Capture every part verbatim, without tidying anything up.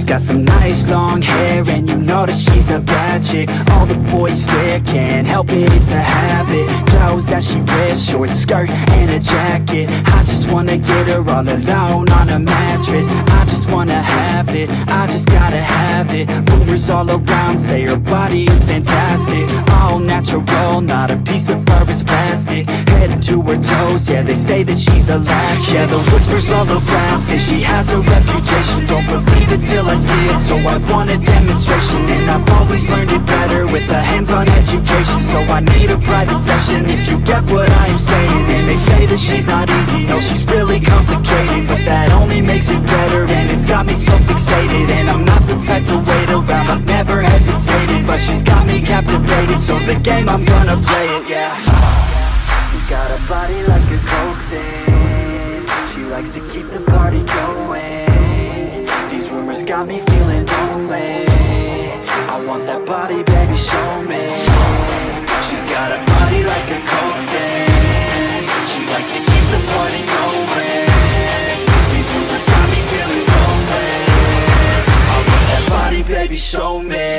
She's got some nice long hair, and you know that she's a bad chick. All the boys stare, can't help it, it's a habit. Clothes that she wears, short skirt and a jacket. I just wanna get her all alone on a mattress. I just wanna have it, I just gotta have it. Rumors all around say her body is fantastic. All natural, not a piece of fur is plastic. Head to her toes, yeah, they say that she's a latch. Yeah, the whispers all around say she has a reputation. Don't believe it till I see it, so I want a demonstration. And I've always learned it better with a hands-on education. So I need a private session if you get what I am saying. And they say that she's not easy, no, she's really complicated. But that only makes it better, and it's got me so fixated. And I'm not the type to wait around, I've never hesitated. But she's got me captivated, so the game, I'm gonna play it, yeah. She got a body like a coke thing. She likes to keep the party going. These rumors got me feeling lonely. I want that body, baby, show me. She's got a body like a coke thing. She likes to keep the party going. These rumors got me feeling lonely. I want that body, baby, show me.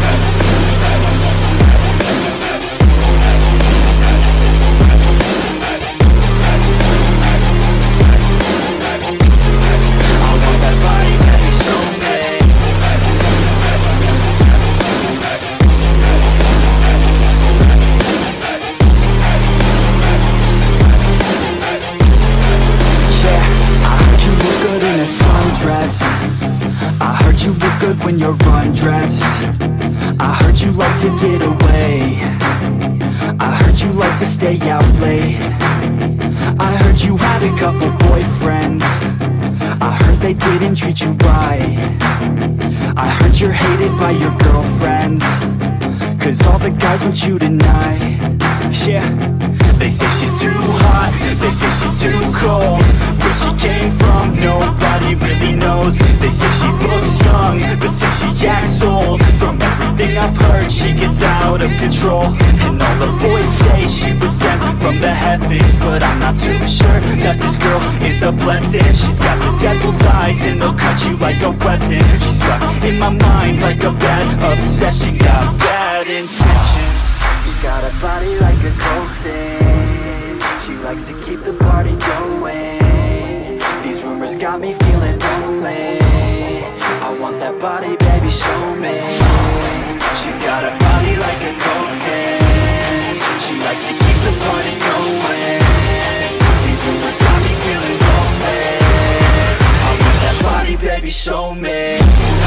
I heard you look good when you're undressed. I heard you like to get away. I heard you like to stay out late. I heard you had a couple boyfriends. I heard they didn't treat you right. I heard you're hated by your girlfriends, cause all the guys want you tonight. Yeah, they say she's too hot, they say she's too cold. Where she came from, nobody really knows. They say she looks young, but say she acts old. From everything I've heard, she gets out of control. And all the boys say she was sent from the heavens, but I'm not too sure that this girl is a blessing. She's got the devil's eyes, and they'll cut you like a weapon. She's stuck in my mind like a bad obsession. Got bad intentions. She's got a body like a coke thing. She likes to keep the party going. These rumors got me feeling lonely. I want that body, baby, show me. She's got a body like a coke thing. She likes to keep the party going. These rumors got me feeling lonely. I want that body, baby, show me.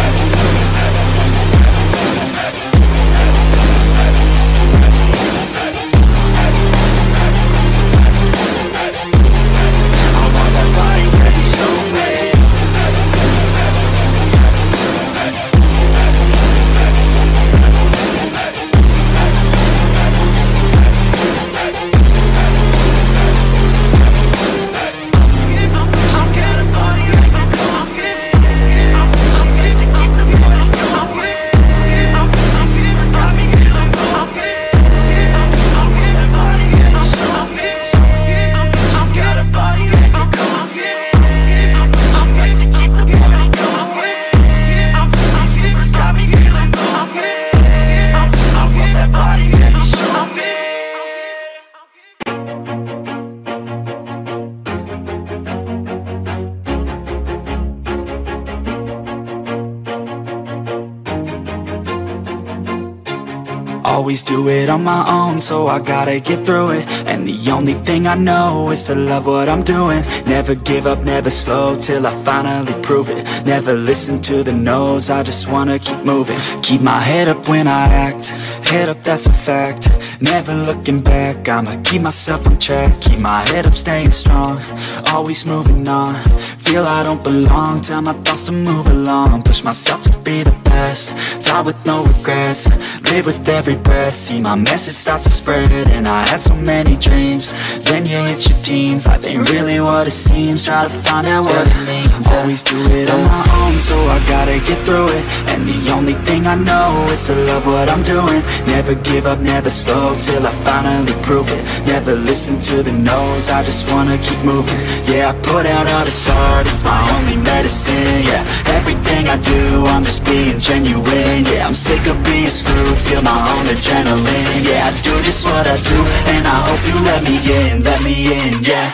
Always do it on my own, so I gotta get through it. And the only thing I know is to love what I'm doing. Never give up, never slow, till I finally prove it. Never listen to the no's, I just wanna keep moving. Keep my head up when I act, head up, that's a fact. Never looking back, I'ma keep myself on track. Keep my head up, staying strong, always moving on. Feel I don't belong, tell my thoughts to move along. Push myself to be the best, die with no regrets. Live with every breath, see my message start to spread. And I had so many dreams, then you hit your teens. Life ain't really what it seems, try to find out what it means. Always do it on my own, so I gotta get through it. And the only thing I know is to love what I'm doing. Never give up, never slow, till I finally prove it. Never listen to the no's, I just wanna keep moving. Yeah, I put out all this art, start, it's my only medicine, yeah. Everything I do, I'm just being genuine, yeah. I'm sick of being screwed, feel my own adrenaline, yeah. I do just what I do, and I hope you let me in, let me in, yeah.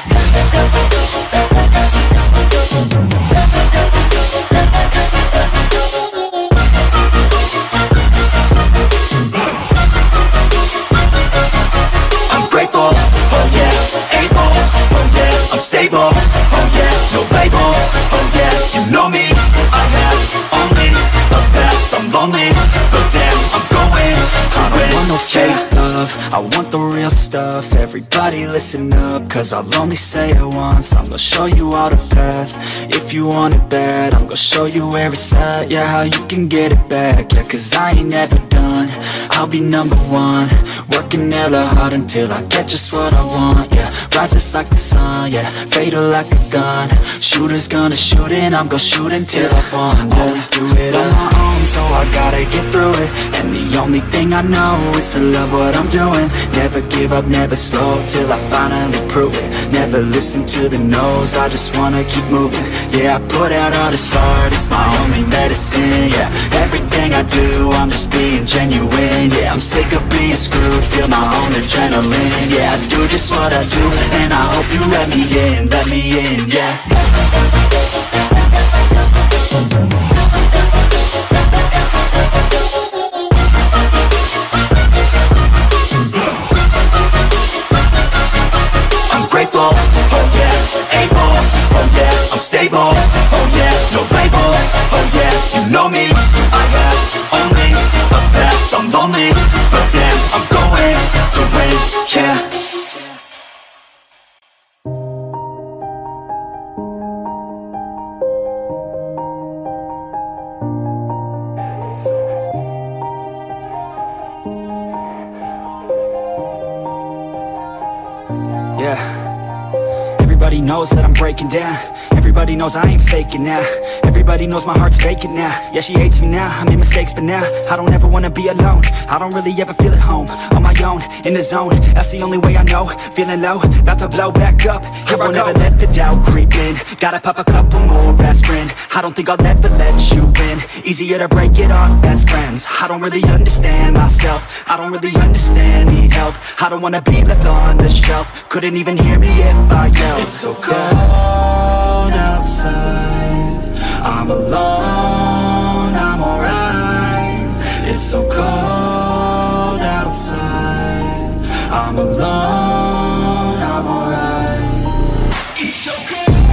I'm grateful, oh yeah, able, oh yeah, I'm stable, oh yeah, no label, oh yeah, you know me, I have only a path, I'm lonely, but damn, I'm going to win. I don't want no fake love, I want the real stuff. Everybody listen up, cause I'll only say it once. I'm gonna show you all the path, if you want it bad. I'm gonna show you where it's at, yeah, how you can get it back. Yeah, cause I ain't never done, I'll be number one. Working hella hard until I get just what I want, yeah. Rises like the sun, yeah, fatal like a gun. Shooters gonna shoot and I'm gonna shoot until I won, yeah. Always do it on my own, so I gotta get through it. And the only thing I know is to love what I'm doing. Never give up, never slow, till I finally prove it. Never listen to the no's, I just wanna keep moving. Yeah, I put out all this art, it's my only medicine, yeah. Everything I do, I'm just being genuine, yeah. I'm sick of being screwed, feel my own adrenaline, yeah. I do just what I do, and I hope you let me in, let me in, yeah. I'm grateful, oh yeah, able, oh yeah, I'm stable, oh yeah, no label, oh yeah, you know me, I have only a path, I'm lonely, but damn, I'm going to win, yeah. Yeah, everybody knows that I'm breaking down. Everybody knows I ain't faking now. Everybody knows my heart's vacant now. Yeah, she hates me now, I made mistakes but now I don't ever wanna be alone. I don't really ever feel at home. On my own, in the zone, that's the only way I know. Feeling low, about to blow back up. Here I never let the doubt creep in. Gotta pop a couple more aspirin. I don't think I'll ever let you in. Easier to break it off best friends. I don't really understand myself, I don't really understand, need help. I don't wanna be left on the shelf. Couldn't even hear me if I yelled. It's so cold outside, I'm alone, I'm alright. It's so cold outside, I'm alone, I'm alright. It's so cold.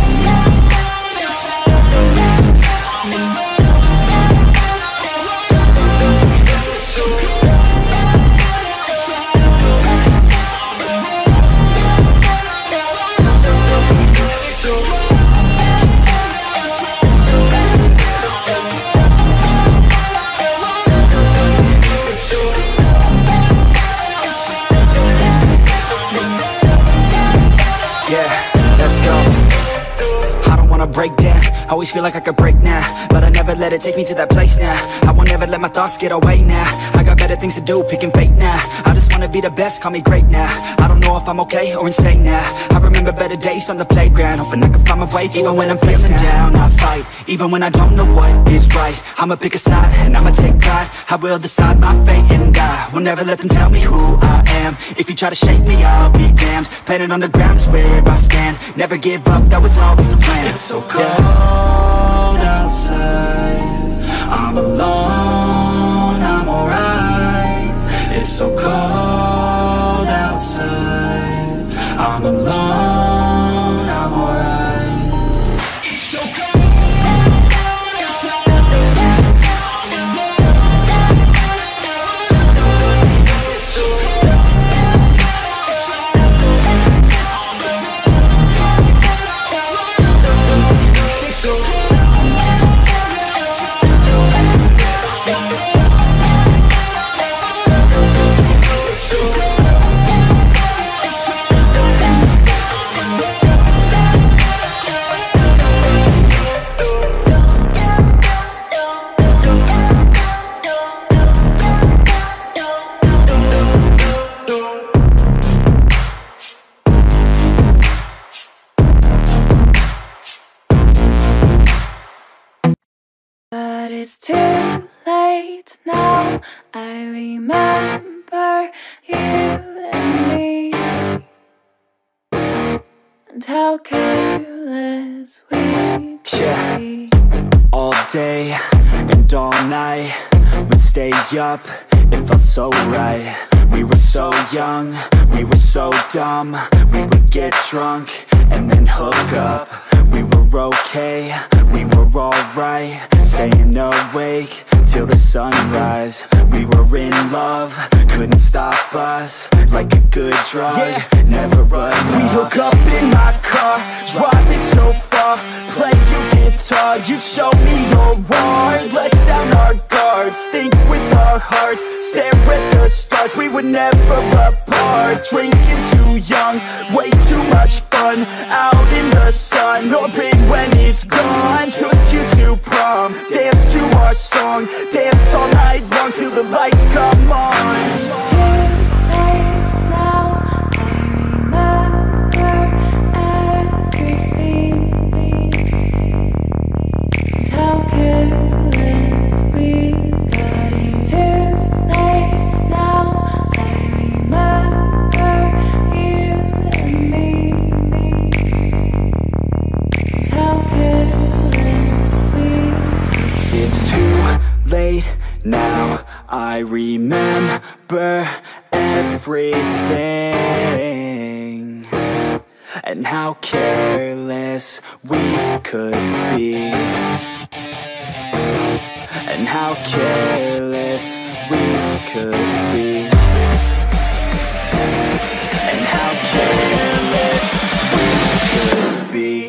Break down, always feel like I could break now, but I never let it take me to that place now. I won't ever let my thoughts get away now. I got better things to do, picking fate now. I just wanna be the best, call me great now. I don't know if I'm okay or insane now. I remember better days on the playground, hoping I can find my way. Even when I'm feeling down, I fight. Even when I don't know what is right, I'ma pick a side and I'ma take pride. I will decide my fate and I will never let them tell me who I am. If you try to shake me, I'll be damned. Planet on the ground is where I stand. Never give up, that was always the plan. It's so cold outside, I'm alone, I'm alright. It's so cold outside, I'm alone, I'm alright. It's so cold. It's too late now. I remember you and me, and how careless we could Yeah. be. All day and all night, we'd stay up, it felt so right. We were so young, we were so dumb. We would get drunk and then hook up. We were okay, we were alright, staying awake till the sunrise. We were in love, couldn't stop us, like a good drug, yeah. Never enough. We hook up in my car, driving so far, play your guitar, you'd show me your art. Let down our guards, think with our hearts, stare at the stars, we were never apart. Drinking too young, way too much fun, out in the sun, no pain when it's gone. Took you to prom, dance to our song, dance all night long till the lights come on. It's too late now. I remember everything, and how careless we got. It's too late now. I remember you and me, and how careless we got. It's too late now, I remember everything, and how careless we could be, and how careless we could be, and how careless we could be.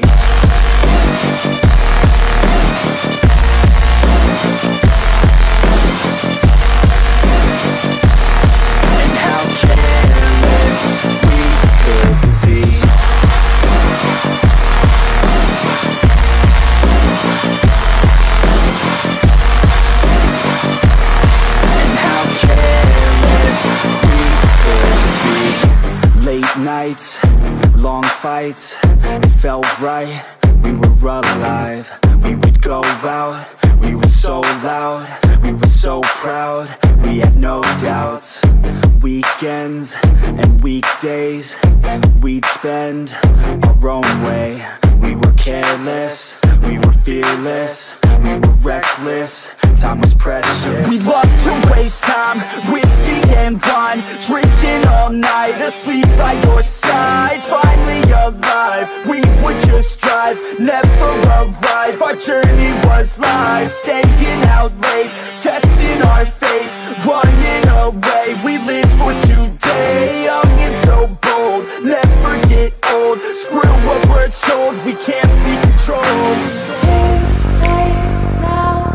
Nights, long fights, it felt right, we were alive. We would go out, we were so loud, we were so proud, we had no doubts. Weekends and weekdays, we'd spend our own way. We were careless, we were fearless, we were reckless, time was precious. We loved to waste time, whiskey and wine, drinking all night, asleep by your side. Finally alive, we would just drive, never arrive. Our journey was live, staying out late, testing our fate, running away. We live for today, young and so bold, never get old. Screw what we're told, we can't be controlled. It's too late now.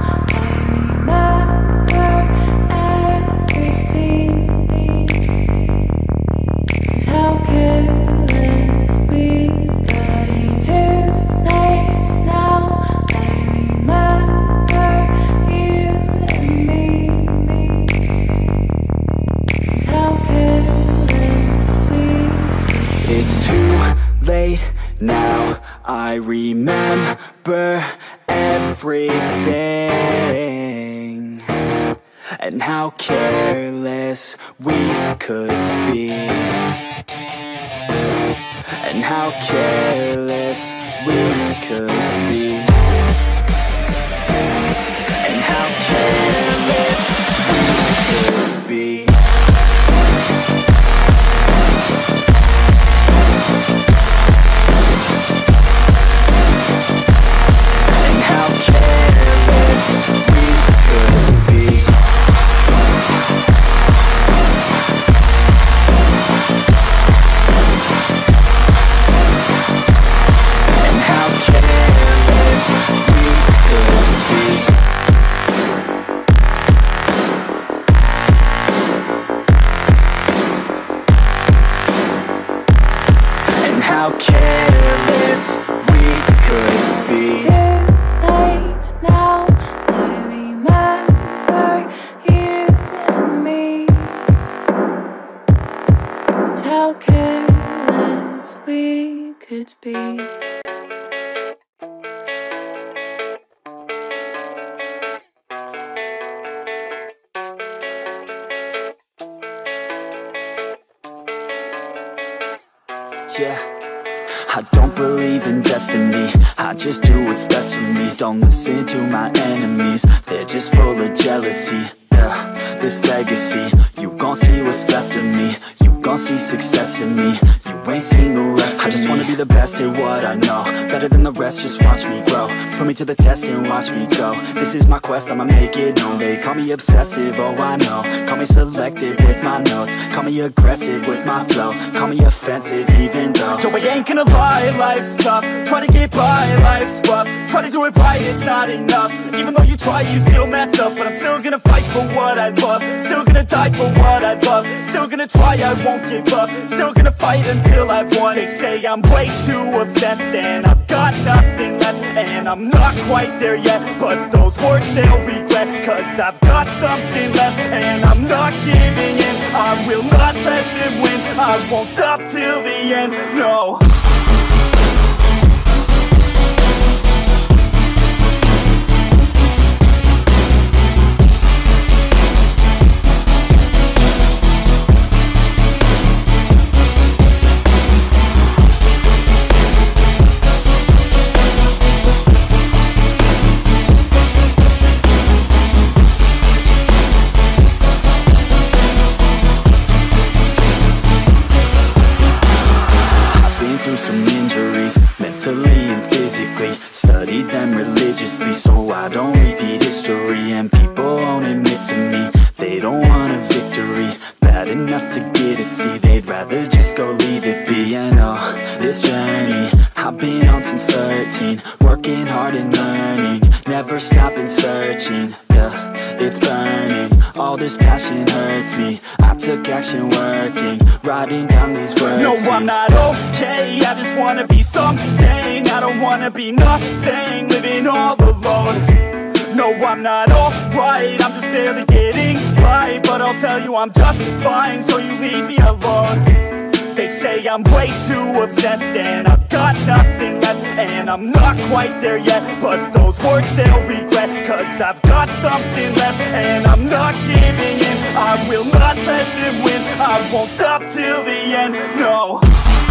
I remember everything, and how careless we got. It's too late now. I remember you and me, and how careless we got. It's too late now, I remember everything, and how careless we could be, and how careless we could be, and how careless we could be. How careless we could be. It's too late now. I remember you and me, and how careless we could be. yeah. I don't believe in destiny, I just do what's best for me. Don't listen to my enemies, they're just full of jealousy. Yeah, this legacy, you gon' see what's left of me. You gon' see success in me, you ain't seen the rest of me. I just wanna be the best at what I know, better than the rest, just watch me grow. Put me to the test and watch me go. This is my quest, I'ma make it known. They call me obsessive, oh I know. Call me selective with my notes, call me aggressive with my flow, call me offensive even though Yo, I ain't gonna lie, life's tough. Try to get by, life's rough. Try to do it right, it's not enough. Even though you try, you still mess up. But I'm still gonna fight for what I love, still gonna die for what I love, still gonna try, I won't give up, still gonna fight until I've won. They say I'm way too obsessed and I've got nothing left, and I'm not quite there yet, but those words they'll regret, cause I've got something left and I'm not giving in. I will not let them win, I won't stop till the end, no. some injuries, mentally and physically. Studied them religiously so I don't repeat history. And people won't admit to me they don't want a victory. Bad enough to get a C, they'd rather just go leave it be. And oh, this journey I've been on since thirteen, working hard and learning, never stopping searching. Yeah, it's burning, all this passion hurts me. I took action working, writing down these words. No, I'm not okay, I just wanna be something. I don't wanna be nothing, living all alone. No, I'm not alright, I'm just barely getting by. But I'll tell you I'm just fine, so you leave me alone. They say I'm way too obsessed and I've got nothing left, and I'm not quite there yet, but those words they'll regret, cause I've got something left and I'm not giving in. I will not let them win, I won't stop till the end, no.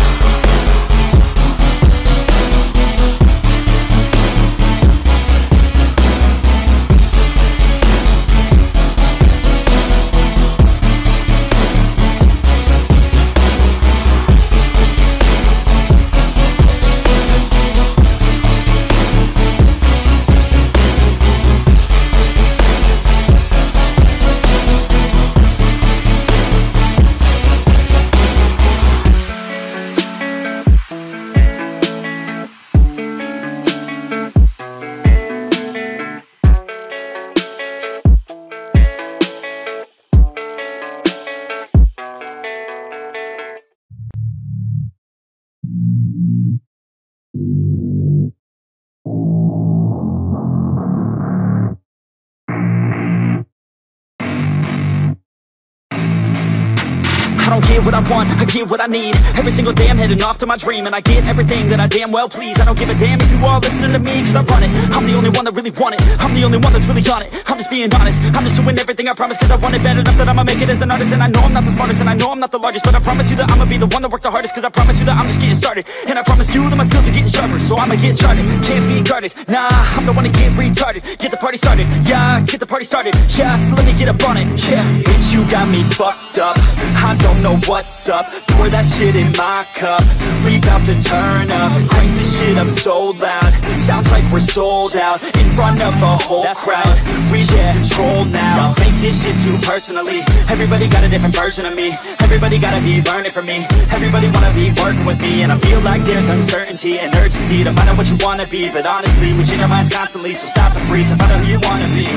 I don't get what I want, I get what I need. Every single day I'm heading off to my dream, and I get everything that I damn well please. I don't give a damn if you all listening to me, cause I run it. I'm the only one that really want it, I'm the only one that's really on it. I'm just being honest, I'm just doing everything I promise, cause I want it bad enough that I'ma make it as an artist. And I know I'm not the smartest, and I know I'm not the largest, but I promise you that I'ma be the one that worked the hardest, cause I promise you that I'm just getting started. And I promise you that my skills are getting sharper, so I'ma get charted, can't be guarded. Nah, I'm the one to get retarded, get the party started. Yeah, get the party started, yeah, so let me get up on it. Yeah, bitch, you got me fucked up, I don't know what's up. Pour that shit in my cup, we bout to turn up. Crank this shit up so loud, sounds like we're sold out in front of a whole That's crowd. Right. We yeah. lose control now. Y'all take this shit too personally. Everybody got a different version of me, everybody gotta be learning from me, everybody wanna be working with me. And I feel like there's uncertainty and urgency to find out what you wanna be. But honestly, we change our minds constantly, so stop and breathe and find out who you wanna be.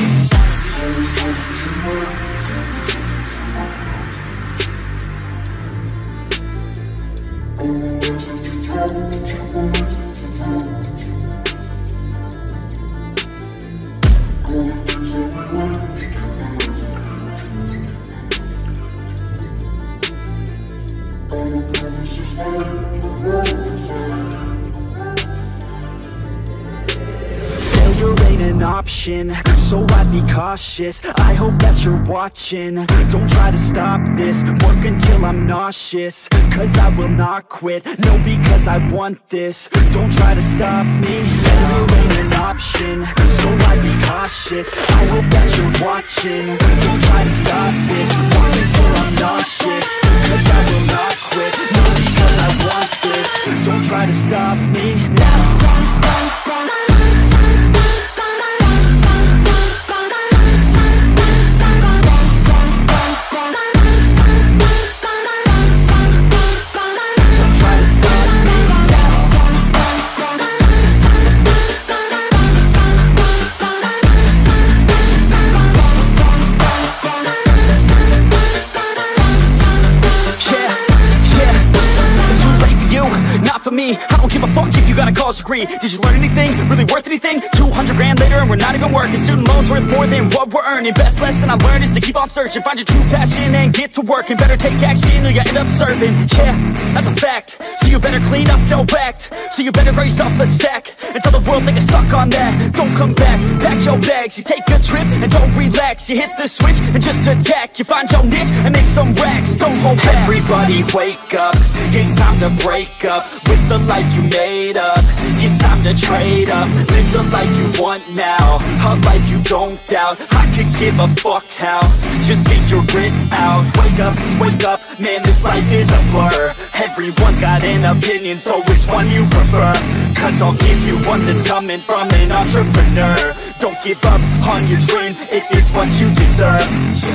Failure ain't an an option, so I'd be cautious. I hope that you're watching. Don't try to stop this, work until I'm nauseous. Cause I will not quit, no, because I want this. Don't try to stop me, failure ain't an option, so I'd be cautious. I hope that you're watching. Don't try to stop this, work until I'm nauseous. Cause I will not quit, no, because I want this. Don't try to stop me now. For me, I don't give a fuck if you got a college degree. Did you learn anything? Really worth anything? two hundred grand later and we're not even working. Student loans worth more than what we're earning. Best lesson I learned is to keep on searching. Find your true passion and get to work. And better take action or you end up serving. Yeah, that's a fact. So you better clean up your act. So you better grab yourself a sack and tell the world they can suck on that. Don't come back, pack your bags. You take a trip and don't relax. You hit the switch and just attack. You find your niche and make some racks. Don't hold back. Everybody wake up, it's time to break up with the life you made up. It's time to trade up, live the life you want now, a life you don't doubt. I could give a fuck how, just get your grit out. Wake up, wake up, man, this life is a blur. Everyone's got an opinion, so which one you prefer? Cause I'll give you one that's coming from an entrepreneur. Don't give up on your dream if it's what you deserve.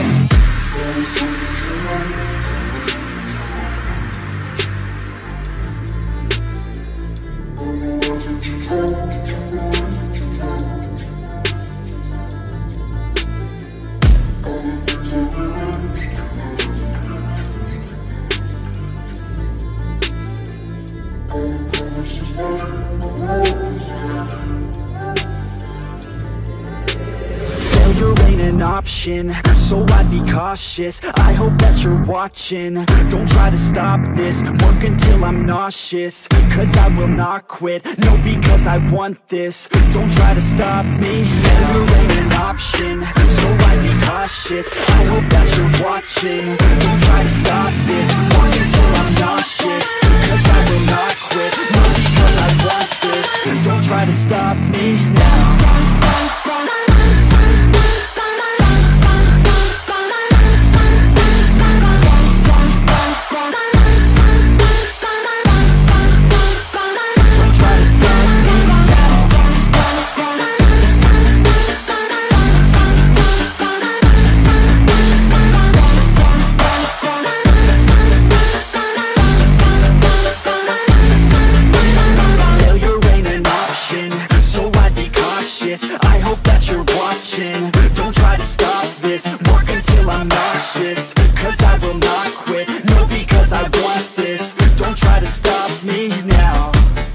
Failure ain't an option, so I'd be cautious. I hope that you're watching. Don't try to stop this, work until I'm nauseous. Cause I will not quit, no, because I want this. Don't try to stop me, failure ain't an option, so I'd be cautious. I hope that you're watching. Don't try to stop this, work until I'm nauseous. Cause I will not quit, no, because I want this. Don't try to stop me now. I hope that you're watching. Don't try to stop this, work until I'm nauseous. Cause I will not quit, no, because I want this. Don't try to stop me now.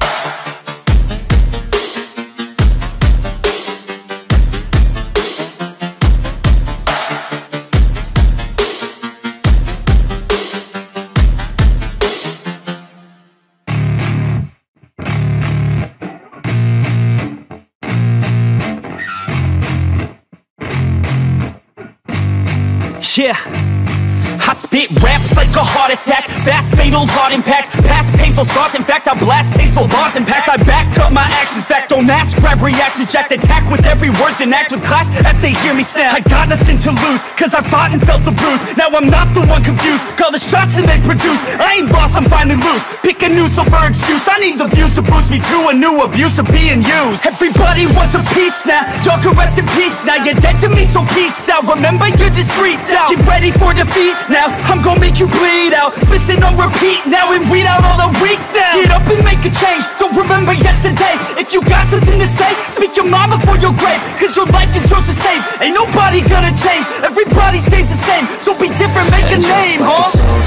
Yeah, I spit raps like a heart attack, fast fatal heart impact, past painful scars. In fact, I blast tasteful bars and packs. I back up my actions, fact, don't ask, grab reactions, jacked, attack with every word, then act with class as they hear me snap. I got nothing to lose, cause I fought and felt the bruise. Now I'm not the one confused, call the shots and they produce. I ain't lost, I'm finally loose, pick a new silver excuse. I need the views to boost me to a new abuse of being used. Everybody wants a piece now, y'all can rest in peace now. You're dead to me, so peace out, remember you're discreet now. Get ready for defeat now, I'm gonna make you bleed out. Listen on repeat now and weed out all the weak now. Get up and make a change, don't remember yesterday. If you got something to say, speak your mind before your grave. Cause your life is yours to save, ain't nobody gonna change. Everybody stays the same, so be different, make a name, huh?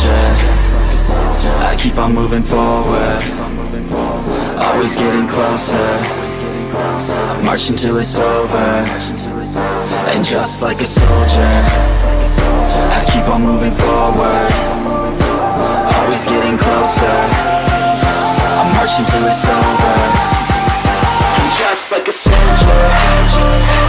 I keep on moving forward, always getting closer. I march until it's over, and just like a soldier, I keep on moving forward, always getting closer. I march until it's over, and just like a soldier.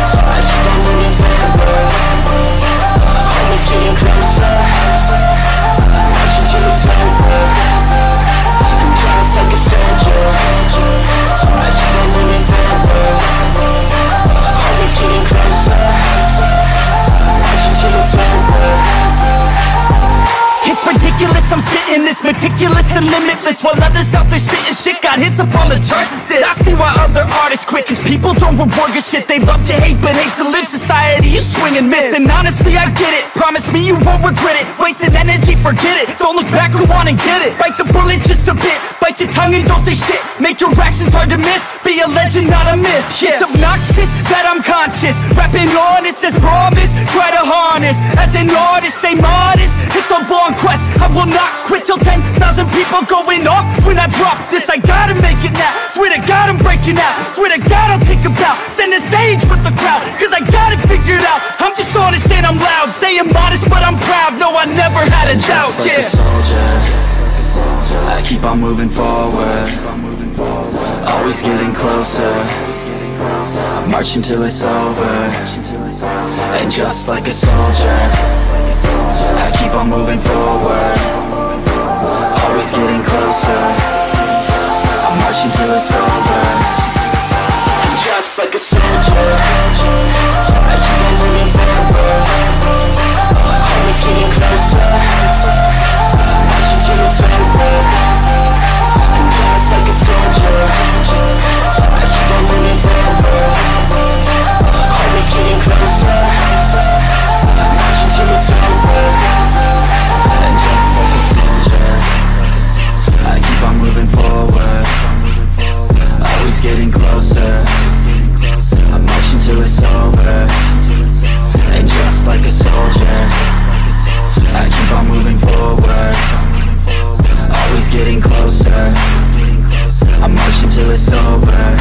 ridiculous. I'm spitting this meticulous and limitless, while others out there spitting shit got hits up on the charts and shit. I see why other artists quit, cause people don't reward good shit. They love to hate but hate to live. Society, you swing and miss, and honestly I get it. Promise me you won't regret it. Wasting energy, forget it. Don't look back, go on and get it. Bite the bullet just a bit, bite your tongue and don't say shit. Make your actions hard to miss, be a legend not a myth. Yeah. It's obnoxious that I'm conscious, rapping honest as promise. Try to harness, as an artist, stay modest. It's a long quest, I will not quit till ten thousand people going off when I drop this. I gotta make it now, swear to God I'm breaking out. Swear to God I'll take a bow, stand the stage with the crowd, cause I got it figured out. I'm just honest and I'm loud, saying modest but I'm proud. No, I never had a doubt, just like yeah. a soldier, I keep on moving forward, always getting closer. I'm marching till it's over, and just like a soldier, I keep on moving forward, always getting closer. I'm marching till it's over, and just like a soldier, I keep on moving forward, always getting closer. I'm marching till it's over, and just like a soldier, I keep on moving forward, always getting closer. I'm marching till it's over, and just like a soldier, I keep on moving forward, always getting closer. I'm marching till it's over, and just like a soldier, I keep on moving forward, always getting closer. I'm marching till it's over.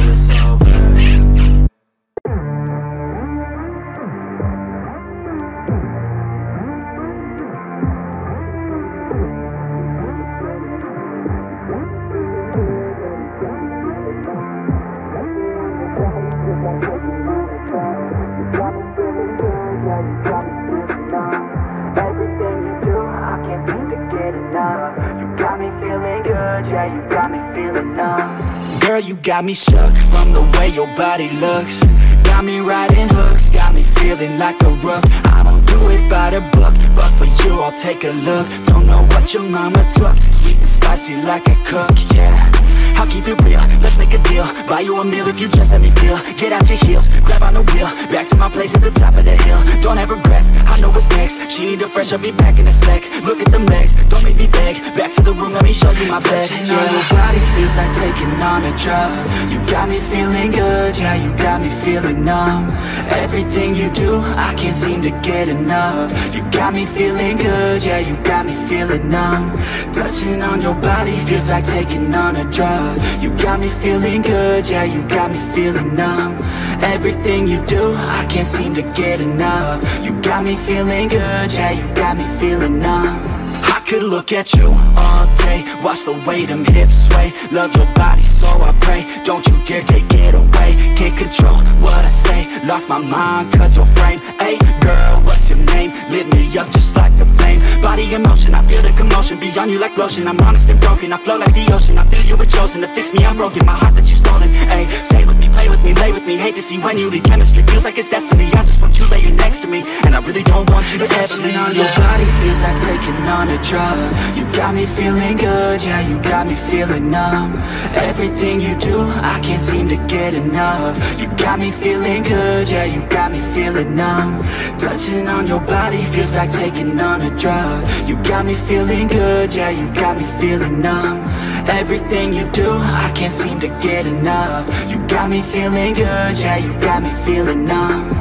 Girl, you got me shook from the way your body looks. Got me riding hooks, got me feeling like a rook. I don't do it by the book, but for you I'll take a look. Don't know what your mama took, sweet and spicy like a cook, yeah. I'll keep it real, let's make a deal. Buy you a meal if you just let me feel. Get out your heels, grab on the wheel. Back to my place at the top of the hill. Don't have regrets, I know what's next. She need a fresh, I'll be back in a sec. Look at them legs, don't make me beg. Back to the room, let me show you my bed. Touching yeah. on your body feels like taking on a drug. You got me feeling good, yeah, you got me feeling numb. Everything you do, I can't seem to get enough. You got me feeling good, yeah, you got me feeling numb. Touching on your body feels like taking on a drug. You got me feeling good, yeah, you got me feeling numb. Everything you do, I can't seem to get enough. You got me feeling good, yeah, you got me feeling numb. I could look at you all day, watch the way them hips sway. Love your body, so I pray, don't you dare take it away. Can't control what I say, lost my mind cause your frame. Hey girl, what's your name? Lit me up just like the flame. Body in motion, I feel the commotion. Beyond you like lotion, I'm honest and broken. I flow like the ocean, I feel you were chosen to fix me, I'm broken. My heart that you stolen, hey. Stay with me, play with me, lay with me. Hate to see when you leave, chemistry feels like it's destiny. I just want you laying next to me, and I really don't want you to ever leave. On your body feels like taking on a drug. You got me feeling good, yeah, you got me feeling numb. Everything you do, I can't seem to get enough. You got me feeling good, yeah, you got me feeling numb. Touching on your body feels like taking on a drug. You got me feeling good, yeah, you got me feeling numb. Everything you do, I can't seem to get enough. You got me feeling good, yeah, you got me feeling numb.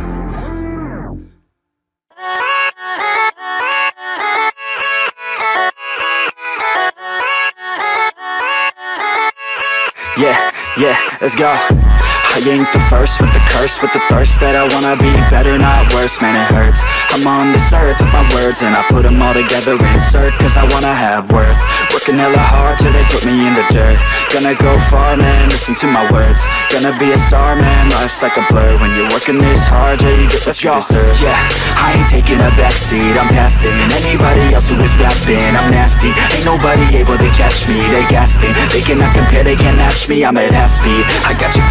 Yeah, yeah, let's go. I ain't the first with the curse, with the thirst that I wanna be better, not worse, man it hurts. I'm on this earth with my words and I put them all together, insert, cause I wanna have worth. Working hella hard till they put me in the dirt. Gonna go far, man, listen to my words. Gonna be a star, man, life's like a blur. When you're working this hard, yeah, you get what you deserve. Yeah, I ain't taking a backseat, I'm passing anybody else who is rapping. I'm nasty, ain't nobody able to catch me. They gasping, they cannot compare, they can't match me. I'm at half speed, I got your girl and she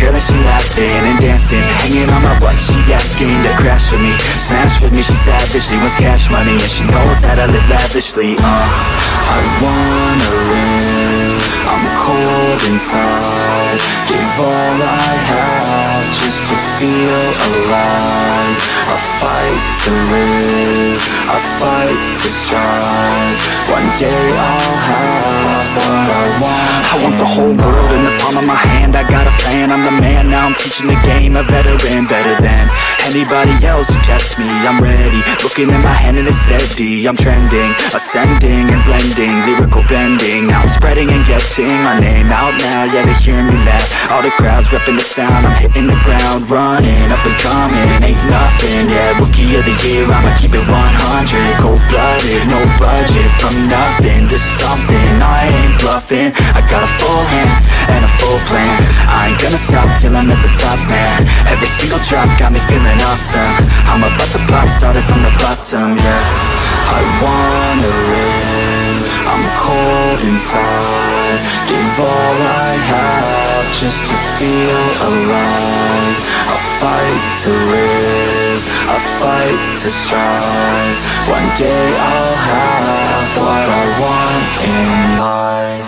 laughing and dancing, hanging on my butt. She asking to crash with me, smash with me. She savage, she wants cash money, and she knows that I live lavishly. uh, I wanna live, I'm cold inside. Give all I have just to feel alive. I fight to live, I fight to strive. One day I'll have what I want. I want the whole world in the palm of my hand. I got a plan, I'm the man. Now I'm teaching the game, a veteran, better than anybody else who tests me. I'm ready, looking at my hand and it's steady. I'm trending, ascending and blending, lyrical bending. Now I'm spreading and getting my name out now. Yeah, they hearing me laugh, all the crowds repping the sound. I'm hitting the ground, running, up and coming, ain't nothing. Yeah, rookie of the year, I'ma keep it one hundred. Cold-blooded, no budget, from nothing to something. I ain't bluffing, I got a full hand and a full plan. I ain't gonna stop till I'm at the top, man. Every single drop got me feeling awesome. I'm about to pop, started from the bottom, yeah. I wanna live, I'm cold inside. Give all I have just to feel alive. I fight to live, I fight to strive. One day I'll have what I want in life.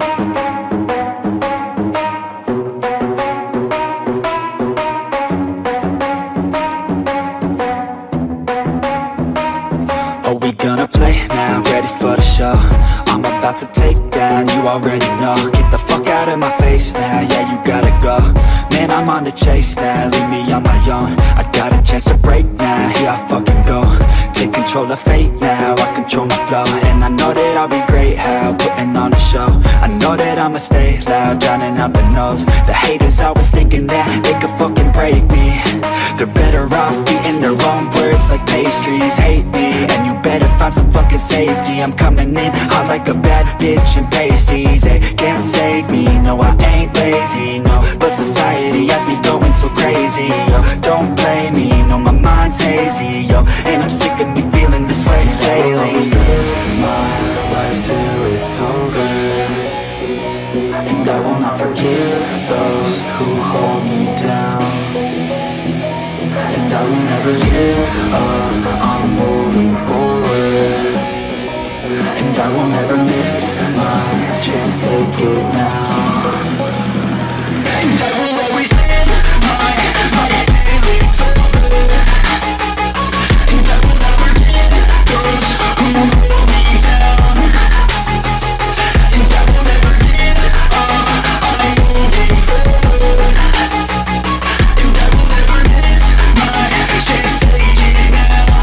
Are we gonna play now? Ready for the show? I'm about to take down, you already know. Get the fuck out of my face now, yeah, you gotta go. Man, I'm on the chase now, leave me on my own. I got a chance to break now, here I fucking go. Take control of fate now, I control my flow. And I know that I'll be great, how, putting on a show. I know that I'ma stay loud, drowning out the noise. The haters always thinking that they could fucking break me. They're better off eating their own words like pastries. Hate me, and you better find some fucking safety. I'm coming in hot like a bad bitch in pasties. They can't save me, no I ain't lazy, no. But society has me going so crazy, yo. Don't blame me, no my mind's hazy, yo. And I'm sick of me feeling this way daily. I'll always live my life till it's over, and I will not forgive those who hold me down. And I will never give up, I'm moving forward. And I will never miss my chance, take it now. And I will always live my life till it's over, and I will never give those who hold me down. And I will never give up, I'm moving forward. And I will never miss my chance, take it now.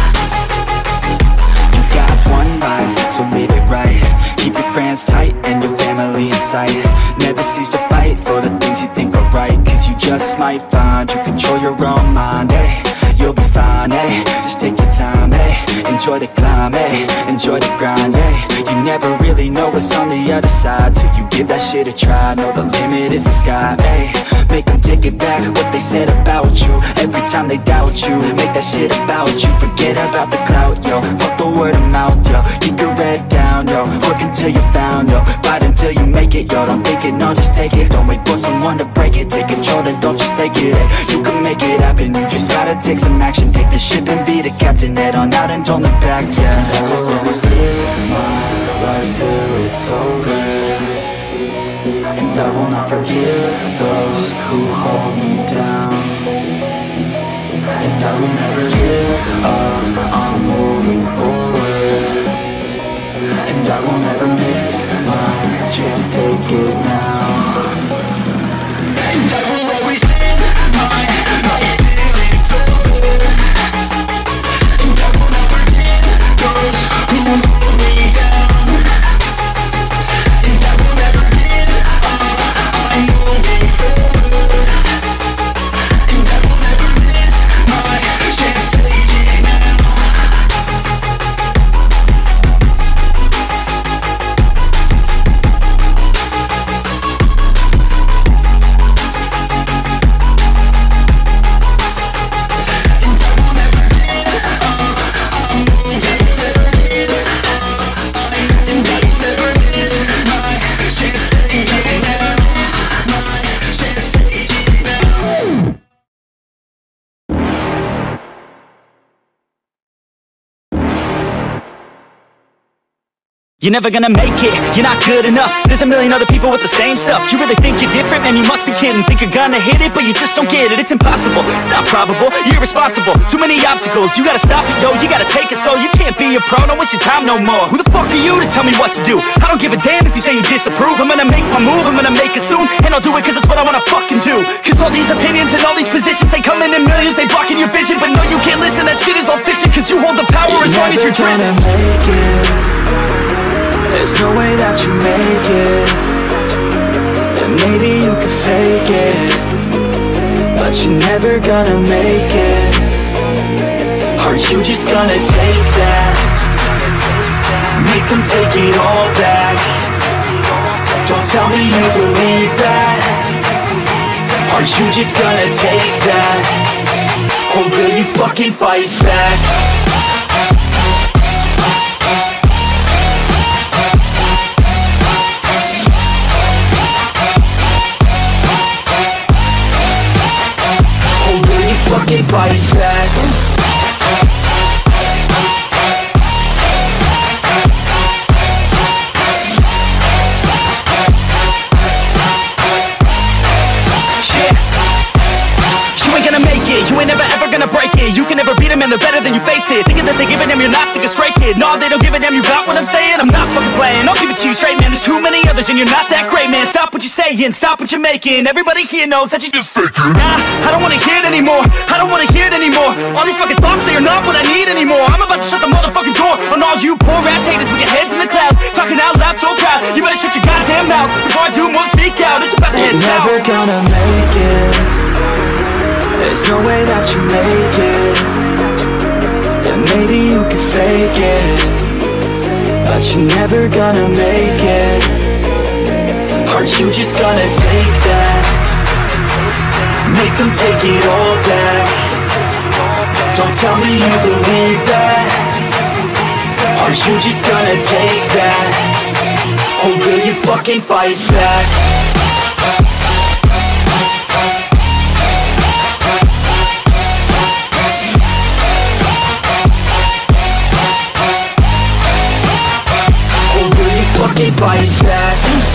You got one life, so live it right. Keep your friends tight and your family in sight. Never cease to fight for the things you think are right, cause you just might find you control your own mind, eh? You'll be fine, eh? Just take your time, eh? Enjoy the climb, eh? Enjoy the grind, eh? You never really know what's on the other side till you give that shit a try. Know the limit is the sky, eh? Make them take it back, what they said about you. Every time they doubt you, make that shit about you. Forget about the clout, yo. Fuck the word of mouth, yo. Keep your head down, yo. Work until you're found, yo. Fight until you make it, yo. Don't think it, no, just take it. Don't wait for someone to break it. Take control, then don't just take it, eh? You can make it happen, you just gotta take some action. Take the ship and be the captain. Head on out and don't look back, yeah. I will always live my life till it's over, and I will not forgive those who hold me down. And I will never give up, I'm moving forward. And I will never miss my chance, take it now. And I will always live my life till it's over, and I will never give those who hold me down. And I will never give up, I'm moving forward. And I will never miss my chance, take it now. You're never gonna make it, you're not good enough. There's a million other people with the same stuff. You really think you're different? Man, you must be kidding. Think you're gonna hit it, but you just don't get it. It's impossible, it's not probable, you're irresponsible. Too many obstacles, you gotta stop it, yo. You gotta take it slow, you can't be a pro. Don't waste your time no more. Who the fuck are you to tell me what to do? I don't give a damn if you say you disapprove. I'm gonna make my move, I'm gonna make it soon. And I'll do it cause it's what I wanna fucking do. Cause all these opinions and all these positions, they come in in millions, they blocking your vision. But no, you can't listen, that shit is all fiction. Cause you hold the power you're as long as you're dreaming. There's no way that you make it. And maybe you could fake it, but you're never gonna make it. Are you just gonna take that? Make them take it all back. Don't tell me you believe that. Are you just gonna take that? Or will you fucking fight back? Fucking fight back. You ain't never ever gonna break it. You can never beat them and they're better than you face it. Thinking that they give a damn, you're not thinking straight, kid. No, they don't give a damn, you got what I'm saying? I'm not fucking playing, I'll give it to you straight, man. There's too many others and you're not that great, man. Stop what you're saying, stop what you're making. Everybody here knows that you just faking. Nah, I don't wanna hear it anymore, I don't wanna hear it anymore. All these fucking thoughts, they are not what I need anymore. I'm about to shut the motherfucking door on all you poor ass haters with your heads in the clouds, talking out loud so proud. You better shut your goddamn mouth before I do more speak out. It's about to head south. Never gonna make it. There's no way that you make it. And maybe you could fake it, but you're never gonna make it. Are you just gonna take that? Make them take it all back. Don't tell me you believe that. Are you just gonna take that? Or will you fucking fight back? Fucking fight back.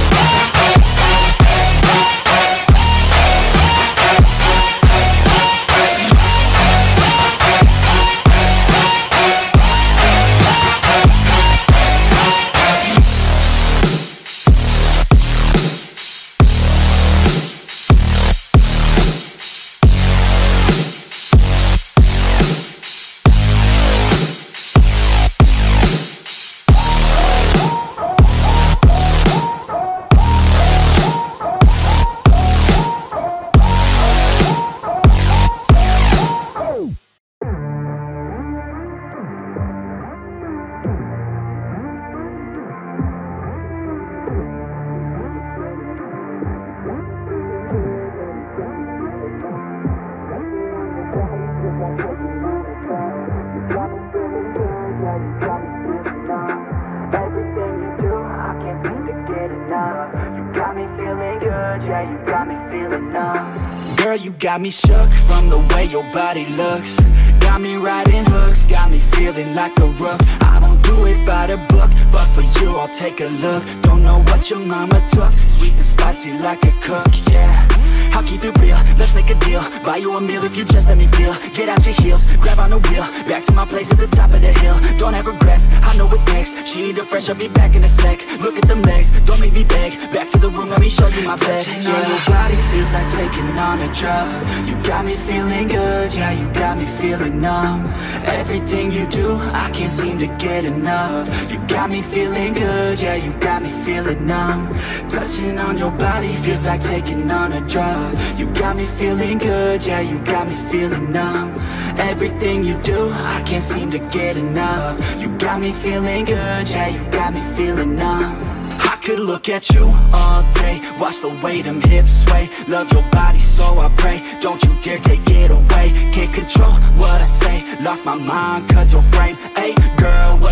Girl, you got me shook from the way your body looks. Got me riding hooks, got me feeling like a rook. I don't do it by the book, but for you I'll take a look. Don't know what your mama took, sweet and spicy like a cook, yeah. I'll keep it real, let's make a deal. Buy you a meal if you just let me feel. Get out your heels, grab on the wheel. Back to my place at the top of the hill. Don't have regrets, I know what's next. She need a fresh, I'll be back in a sec. Look at them legs, don't make me beg. Back to the room, let me show you my bed. Touching on your body feels like taking on a drug. You got me feeling good, yeah, you got me feeling numb. Everything you do, I can't seem to get enough. You got me feeling good, yeah, you got me feeling numb. Touching on your body feels like taking on a drug. You got me feeling good, yeah, you got me feeling numb. Everything you do, I can't seem to get enough. You got me feeling good, yeah, you got me feeling numb. I could look at you all day, watch the way them hips sway. Love your body so I pray, don't you dare take it away. Can't control what I say, lost my mind cause your frame. Hey girl, what's your name?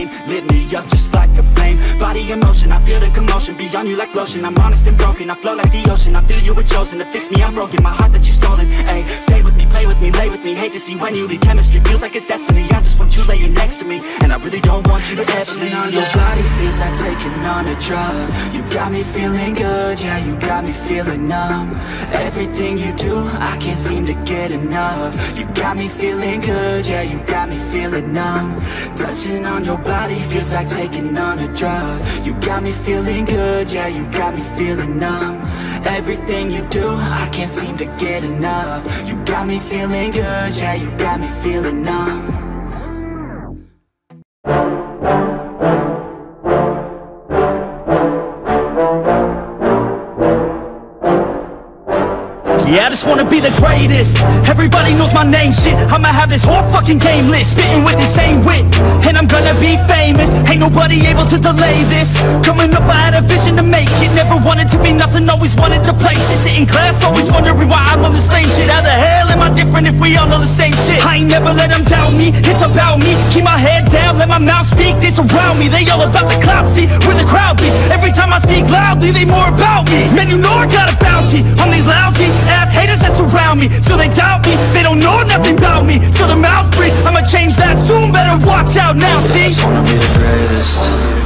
pain, lit me up just like a flame. Body in motion, I feel the commotion, beyond you like lotion. I'm honest and broken, I flow like the ocean. I feel you were chosen to fix me, I'm broken. My heart that you stolen, ayy. Stay with me, play with me, lay with me. Hate to see when you leave, chemistry feels like it's destiny. I just want you laying next to me, and I really don't want you to ever leave. On your body feels like taking on a drug. You got me feeling good, yeah, you got me feeling numb. Everything you do, I can't seem to get enough. You got me feeling good, yeah, you got me feeling numb. Touching on your body feels like taking on a drug. You got me feeling good, yeah, you got me feeling numb. Everything you do, I can't seem to get enough. You got me feeling good, yeah, you got me feeling numb. Yeah, I just wanna be the greatest. Everybody knows my name, shit. I'ma have this whole fucking game list, spitting with insane wit, and I'm gonna be famous. Ain't nobody able to delay this. Coming up, I had a vision to make it. Never wanted to be nothing, always wanted to play shit. Sitting class, always wondering why I love this lame shit. How the hell am I different if we all know the same shit? I ain't never let them doubt me, it's about me. Keep my head down, let my mouth speak. They surround me, they all about the clout, see where the crowd be. Every time I speak loudly, they more about me. Man, you know I got a bounty on these lousy ass haters that surround me. Still they doubt me, they don't know nothing about me. Still their mouths free, I'ma change that soon. Better watch out now, see? I just wanna be the greatest,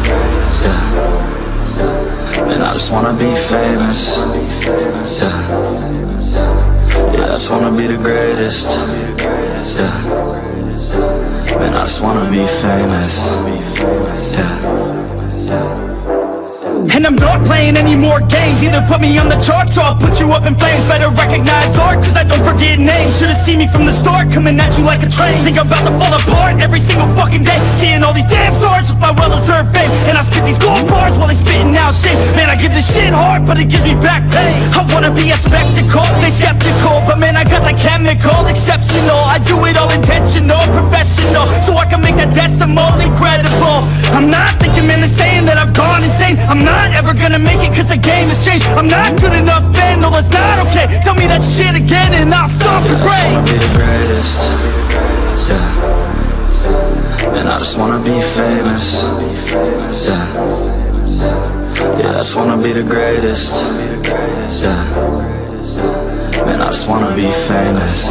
yeah. And I just wanna be famous, yeah. Yeah, I just wanna be the greatest, yeah. And I just wanna be famous, yeah. And I'm not playing any more games. Either put me on the charts or I'll put you up in flames. Better recognize art, cause I don't forget names. Should've seen me from the start, coming at you like a train. Think I'm about to fall apart every single fucking day. Seeing all these damn stars with my well-deserved fame. And I spit these gold bars while they spitting out shit. Man, I give this shit hard, but it gives me back pain. I wanna be a spectacle, they skeptical, but man, I got the chemical, exceptional. I do it all intentional, professional, so I can make that decimal incredible. I'm not thinking, man, they're saying that I've gone insane. I'm not ever gonna make it cause the game has changed. I'm not good enough, man, no that's not okay. Tell me that shit again and I'll stop yeah, and pray. I just wanna be the greatest, yeah. And I just wanna be famous, yeah. Yeah, I just wanna be the greatest, yeah. Man, I just wanna be famous,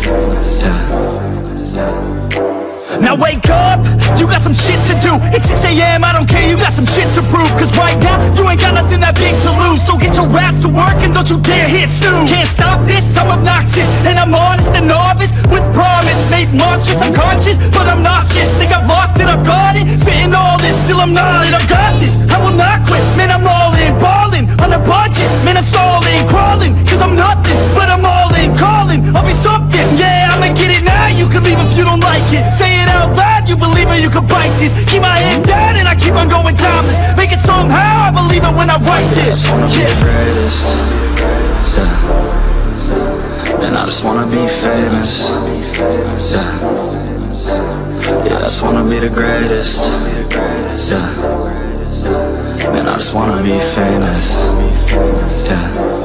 yeah. Now wake up, you got some shit to do. It's six A M, I don't care, you got some shit to prove. Cause right now, you ain't got nothing that big to lose. So get your ass to work and don't you dare hit snooze. Can't stop this, I'm obnoxious, and I'm honest and novice with promise. Made monstrous, I'm conscious, but I'm nauseous. Think I've lost it, I've got it. Spitting all this, still I'm not it. I've got this, I will not quit. Man, I'm all in, ballin' on a budget. Man, I'm stalling, crawling, cause I'm nothing, but I'm all in, calling. I'll be something, yeah, I'ma get it now. You can leave if you don't like it. Say it out loud, you believe it, you can bite this. Keep my head down and I keep on going timeless. Make it somehow, I believe it when I write this. I just wanna be the greatest, yeah. And I just wanna be famous, yeah. Yeah, I just wanna be the greatest, yeah. And I just wanna be famous, yeah.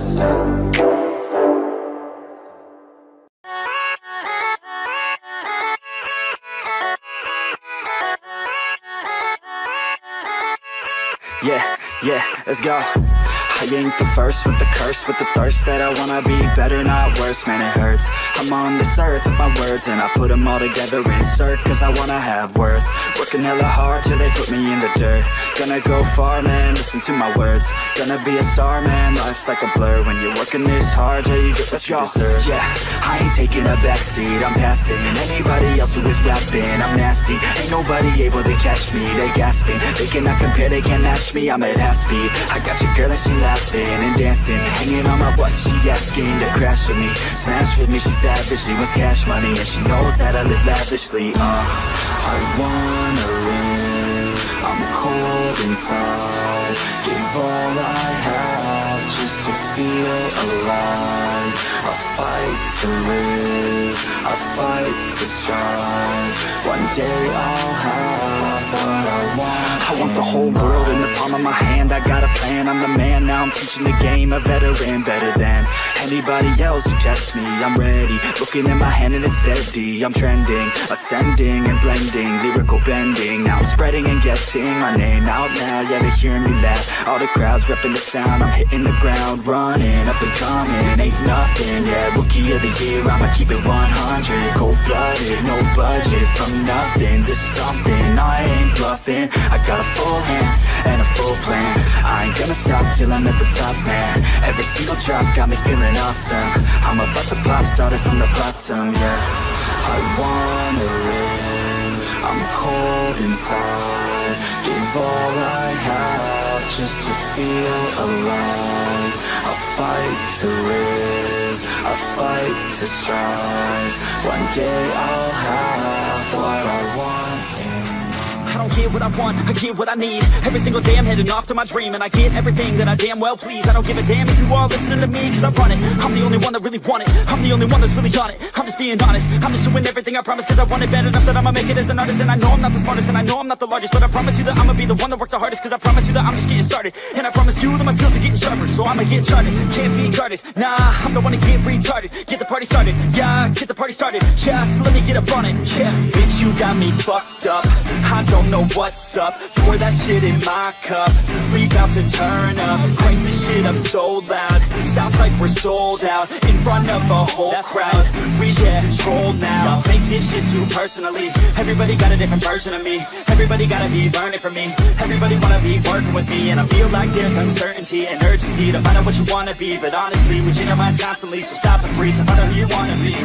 Yeah, yeah, let's go. I ain't the first with the curse, with the thirst that I wanna be better, not worse, man it hurts. I'm on this earth with my words and I put them all together, insert, cause I wanna have worth. Working hella hard till they put me in the dirt. Gonna go far, man, listen to my words. Gonna be a star, man, life's like a blur. When you're working this hard, yeah, you get what you deserve. Yeah, I ain't taking a backseat, I'm passing anybody else who is rapping. I'm nasty, ain't nobody able to catch me. They gasping, they cannot compare, they can't match me. I'm at half speed, I got your girl and she laughing and dancing, hanging on my butt, she asking to crash with me. Smash with me, she savage, she wants cash money, and she knows that I live lavishly. Uh, I wanna live, I'm cold inside. Give all I have just to feel alive. I fight to live, I fight to strive. One day I'll have what I want. I want the whole world in the palm of my hand. I got a plan, I'm the man. Now I'm teaching the game, a veteran, better than anybody else who tests me. I'm ready, looking in my hand and it's steady. I'm trending, ascending and blending, lyrical bending. Now I'm spreading and getting my name out now. Yeah, they're hearing me laugh, all the crowds repping the sound. I'm hitting the ground, running, up and coming, ain't nothing. Yeah, rookie of the year, I'ma keep it one hundred. Cold-blooded, no budget, from nothing to something. I ain't bluffing, I got a full hand and a full plan. I ain't gonna stop till I'm at the top, man. Every single drop got me feeling awesome. I'm about to pop, started from the bottom, yeah. I wanna live, I'm cold inside. Give all I have just to feel alive. I fight to live, I fight to strive. One day I'll have what I want in I don't get what I want, I get what I need. Every single day I'm heading off to my dream, and I get everything that I damn well please. I don't give a damn if you all listening to me, cause I run it. I'm the only one that really want it, I'm the only one that's really on it. I'm just being honest, I'm just doing everything I promise, cause I want it bad enough that I'ma make it as an artist. And I know I'm not the smartest, and I know I'm not the largest, but I promise you that I'ma be the one that worked the hardest. Cause I promise you that I'm just getting started, and I promise you that my skills are getting sharper. So I'ma get charted, can't be guarded. Nah, I'm the one to get retarded. Get the party started, yeah, get the party started. Yeah, so let me get up on it, yeah. Bitch, you got me fucked up, I don't know what's up. Pour that shit in my cup, we bout to turn up. Crank this shit up so loud, sounds like we're sold out. In front of a whole That's crowd, right. We yeah. lose control now. Y'all take this shit too personally. Everybody got a different version of me, everybody gotta be learning from me. Everybody wanna be working with me, and I feel like there's uncertainty and urgency to find out what you wanna be. But honestly, we change our minds constantly, so stop and breathe to find out who you wanna be.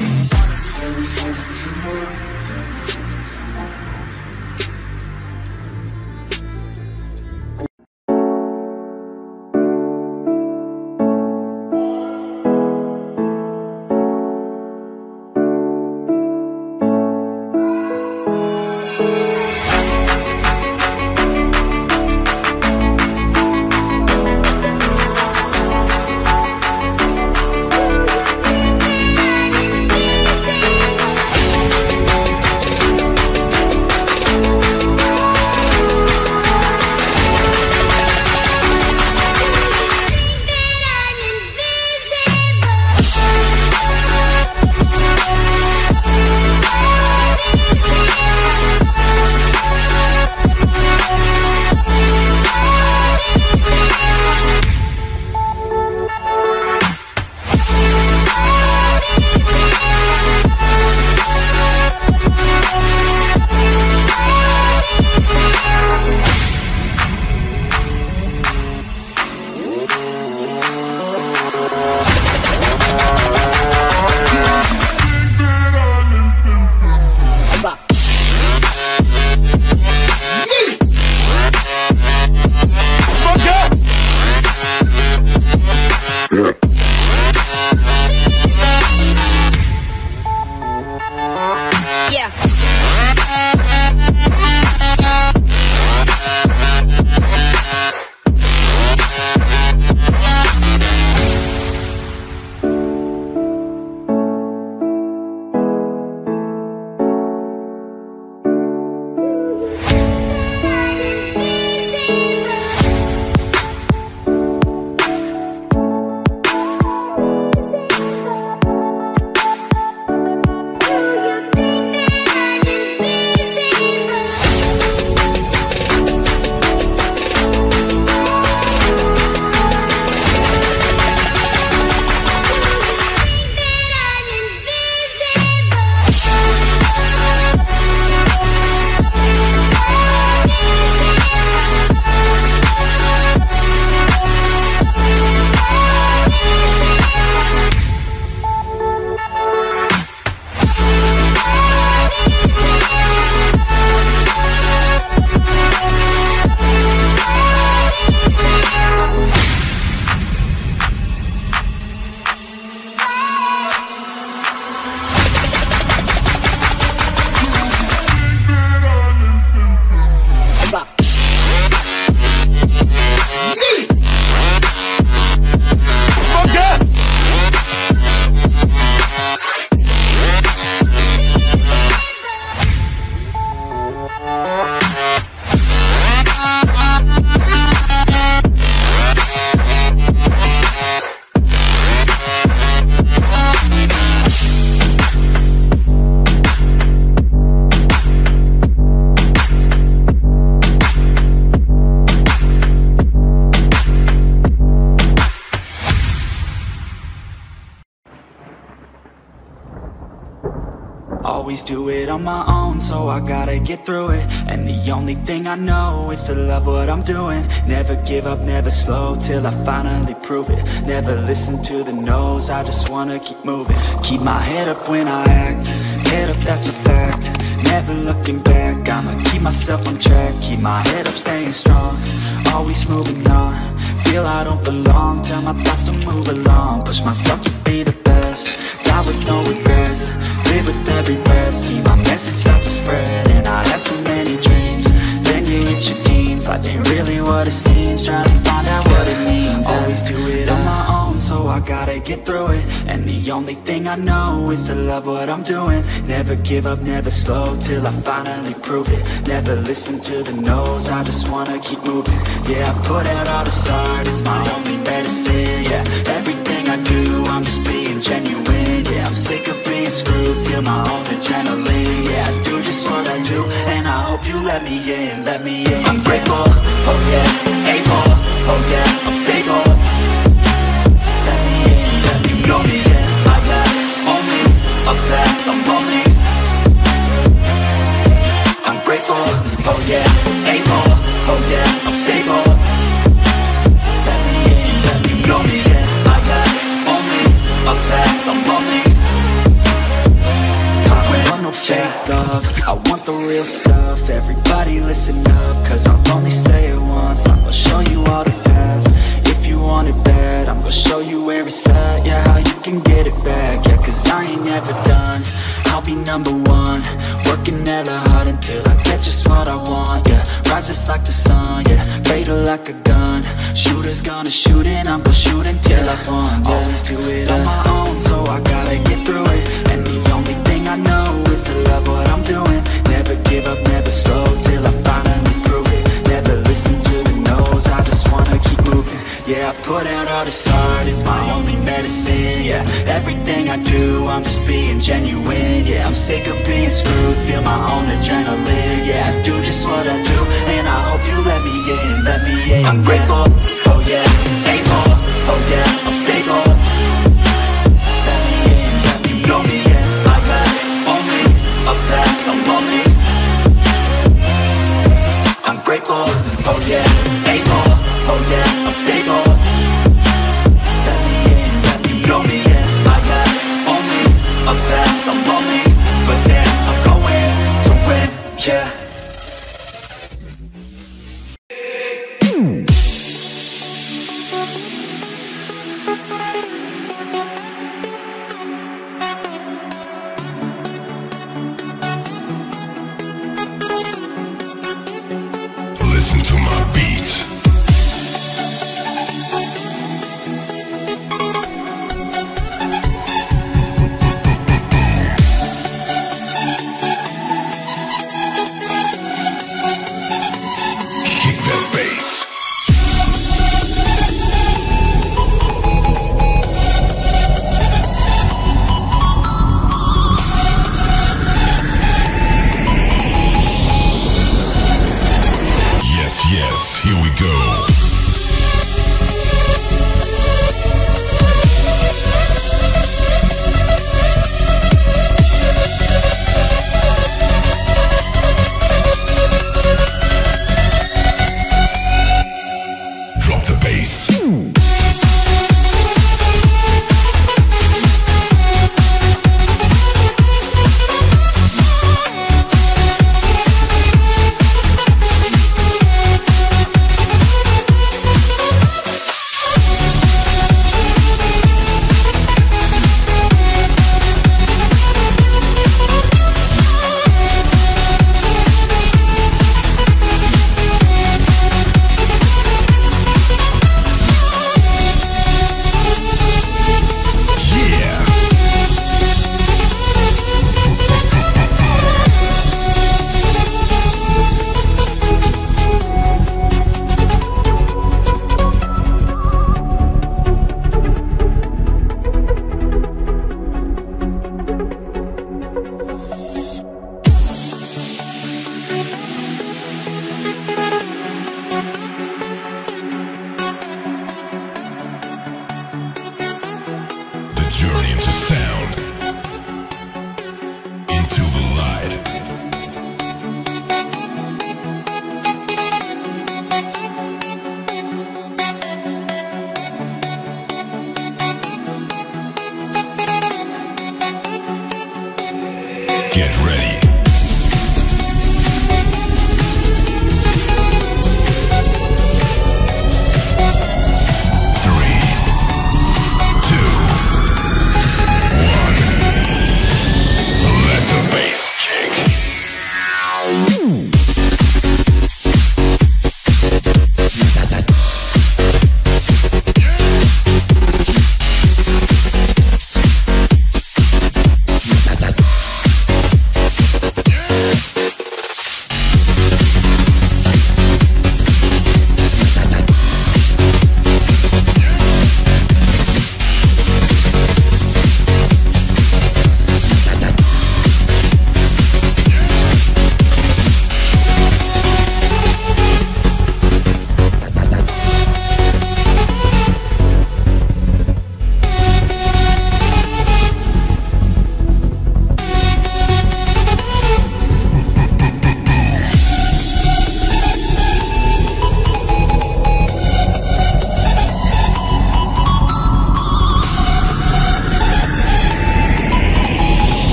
Always do it on my own, so I gotta get through it. And the only thing I know is to love what I'm doing. Never give up, never slow, till I finally prove it. Never listen to the no's, I just wanna keep moving. Keep my head up when I act, head up, that's a fact. Never looking back, I'ma keep myself on track. Keep my head up, staying strong, always moving on. Feel I don't belong, tell my thoughts to move along. Push myself to be the best, die with no regrets. Live with every breath, see my message start to spread. And I had so many dreams, then you hit your teens. Life ain't really what it seems, try to find out what it means. Always do it on my own, so I gotta get through it. And the only thing I know is to love what I'm doing. Never give up, never slow, till I finally prove it. Never listen to the no's, I just wanna keep moving. Yeah, I put out all this art, it's my only medicine. Yeah, everything I do, I'm just being genuine. Yeah, I'm sick of being screwed, feel my own adrenaline. Yeah, I do just what I do, and I hope you let me in, let me in. I'm grateful, oh yeah, able, oh yeah, I'm stable. Let me in, let me know me, yeah, I got only a path, I'm lonely. I'm grateful, oh yeah, able, oh yeah, I'm stable. Let me in, let me know me, yeah, I got only a path, I'm lonely. I don't want no fake love, I want the real stuff. Everybody listen up, cause I'll only say it once. I'm gonna show you all the path, if you want it bad. I'm gonna show you where it's at, yeah, how you can get it back. Yeah, cause I ain't never done, I'll be number one. Working hella hard until I get just what I want, yeah. Rise just like the sun, yeah, fatal like a gun. Shooters gonna shoot and I'm gonna shoot until I won, yeah. Always do it on my own, so I gotta get through it. And the only thing I know is to love what I'm doing. Never give up, never slow, till I finally prove it. Never listen to the no's, I just wanna keep moving. Yeah, I put out all this art, it's my only medicine. Yeah, everything I do, I'm just being genuine. Yeah, I'm sick of being screwed, feel my own adrenaline. Yeah, I do just what I do, and I hope you let me in, let me in. I'm grateful, oh yeah, able, oh yeah, I'm stable. Let me in, let me know me, yeah, I got only a path, I'm lonely. I'm grateful, oh yeah, able, oh yeah, I'm stable. Let me in, let me know me, yeah, I got only a path, I'm lonely. But damn, I'm going to win, yeah. Listen to my beats. Kick that bass. Yes, yes, here we go. Drop the bass.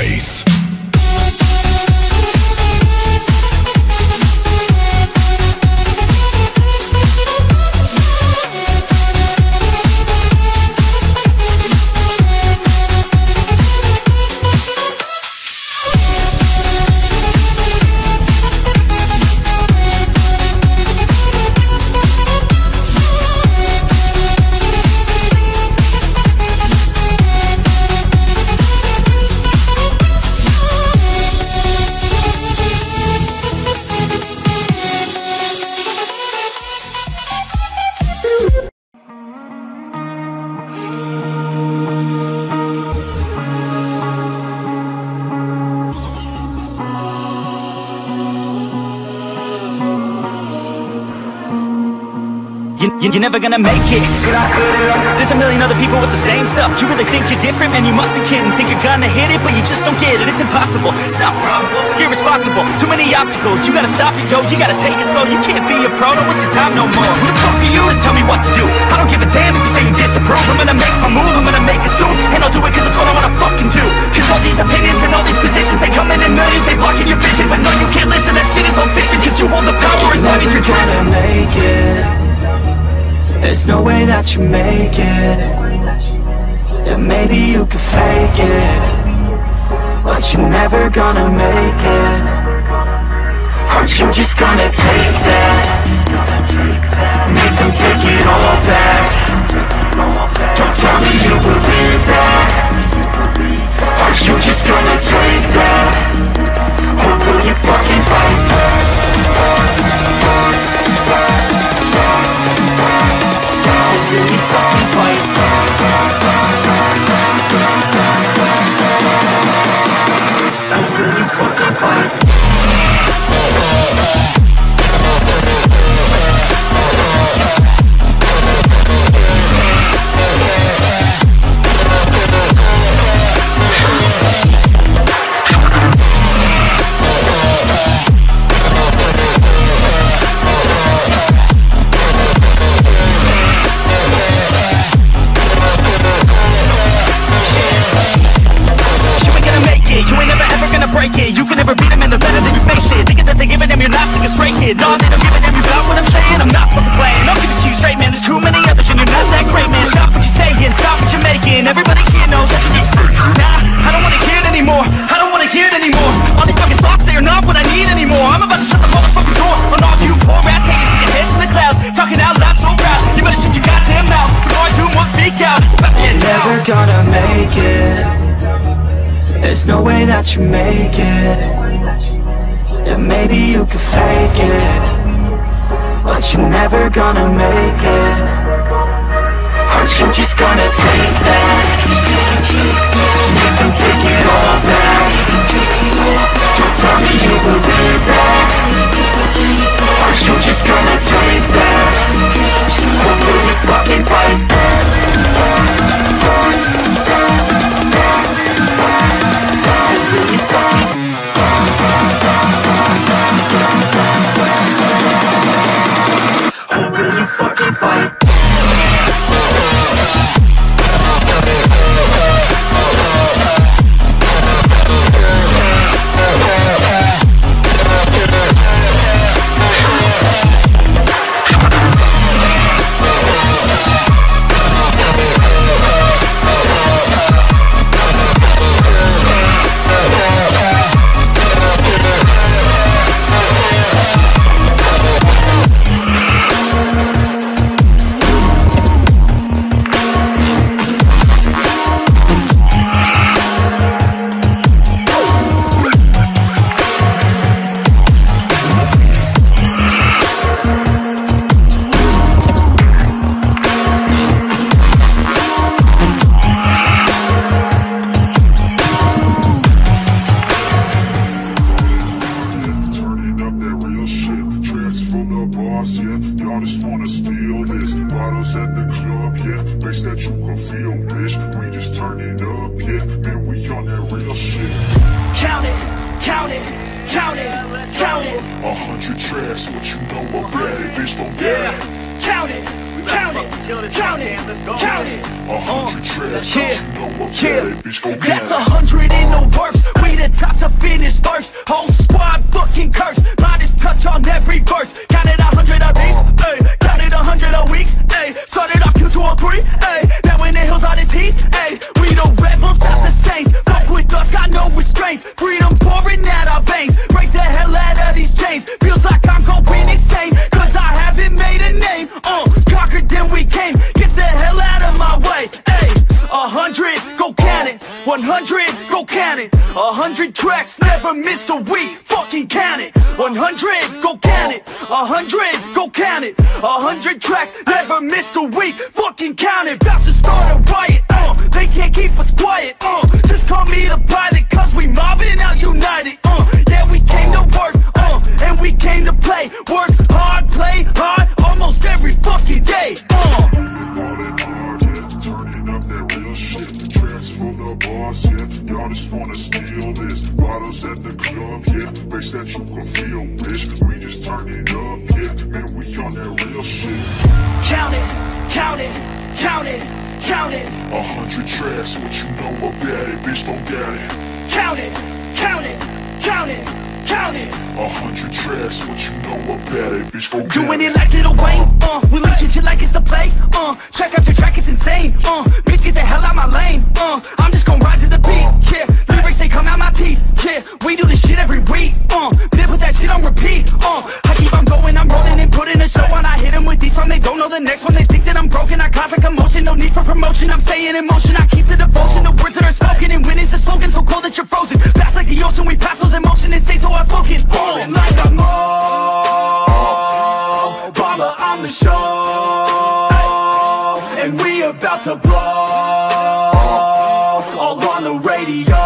bass. You're never gonna make it. There's a million other people with the same stuff. You really think you're different? Man, you must be kidding. Think you're gonna hit it, but you just don't get it. It's impossible, it's not probable, irresponsible. Too many obstacles, you gotta stop it, yo. You gotta take it slow, you can't be a pro. Don't waste your time no more. Who the fuck are you to tell me what to do? I don't give a damn if you say you disapprove. I'm gonna make my move, I'm gonna make it soon. And I'll do it cause it's what I wanna fucking do. Cause all these opinions and all these positions, they come in in millions, they blocking your vision. But no, you can't listen, that shit is all fiction. Cause you hold the power as long as you're trying to make it. There's no way that you make it. Yeah, maybe you could fake it, but you're never gonna make it. Aren't you just gonna take that? Make them take it all back. Don't tell me you believe that. Aren't you just gonna take that? Or will you fucking fight back? Really fucking fight. Really fucking fight. You can never beat them and they're better than you face it. Thinking that they're giving them, you're not like a stray kid. No, they don't give a damn, you got what I'm saying. I'm not fucking playing, I'll give it to you straight, man. There's too many others and you're not that great, man. Stop what you're saying, stop what you're making. Everybody here knows that you're just nah, I don't wanna hear it anymore. I don't wanna hear it anymore. All these fucking thoughts, they are not what I need anymore. I'm about to shut the motherfucking door on all you poor ass haters with your heads in the clouds, talking out loud so proud. You better shut your goddamn mouth before I do one speak out. It's about to get You're never gonna make it. There's no way that you make it. Yeah, maybe you could fake it, but you're never gonna make it. Aren't you just gonna take that? Make them take it all back. Don't tell me you believe that. Aren't you just gonna take that? Or will you fucking fight back? Really fucking Or will you fucking fight? A hundred tracks, what you know about it, bitch, don't get it. Count it, count it, count it, count it. A hundred tracks, Yeah, you know what yeah, bad bitch gon' that's get a it. hundred in the works. We the top to finish first. Whole squad fucking cursed. Modest touch on every verse. Counted a hundred of these, ayy. Counted a hundred of weeks, ayy. Started off Q two oh three, ayy. Now in the hills all this heat, ayy. We the rebels, not the saints. Fuck with us, got no restraints. Freedom pouring out our veins. Break the hell out of these chains. Feels like I'm going insane, cause I haven't made a name. Uh, conquered then we came. Get the hell out of my way, ayy. A hundred, go count it. One hundred, go count it. A hundred tracks, never missed a week. Fucking count it. One hundred, go count it. A hundred, go count it. A hundred tracks, never missed a week. Fucking count it. About to start a riot. Uh, they can't keep us quiet. Uh, just call me the pilot, cause we mobbing out united. Uh, yeah, we came to work. Uh, and we came to play. Work hard, play hard, almost every fucking day. Uh. Bars, yeah, y'all just wanna steal this. Bottles at the club, yeah, makes that you can feel rich. We just turn it up, yeah, man, we on that real shit. Count it, count it, count it, count it. A hundred tracks, what you know about it, bitch gon' get it. Count it, count it, count it, count it. A hundred tracks, what you know about it, bitch gon' get it. Doing it like Lil Wayne, uh, releasing shit like it's the play, uh, track after track, it's insane, uh, bitch get the hell out my lane, uh, I'm just gon' ride to the beat, yeah, lyrics they come out my teeth, yeah, we do this shit every week, uh, then put that shit on repeat, uh, I keep on going, I'm rolling and putting a show on, I hit them with these songs, they don't know the next one, they think that I'm broken, I cause a commotion, no need for promotion, I'm staying in motion, I keep the devotion, the words that are spoken, and when it's a slogan so cold that you're frozen, fast like the ocean, we pass those emotions and say so outspoken, uh, like I'm Obama on the show, and we about to blow, all on the radio.